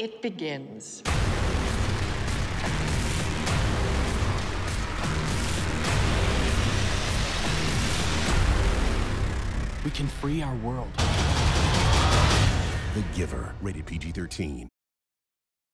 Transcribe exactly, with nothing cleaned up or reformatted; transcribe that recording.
it begins. We can free our world. The Giver, rated P G thirteen.